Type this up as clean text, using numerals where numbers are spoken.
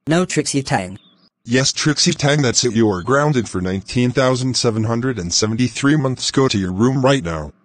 No, Trixie Tang. Yes, Trixie Tang, that's it. You are grounded for 19,773 months. Go to your room right now.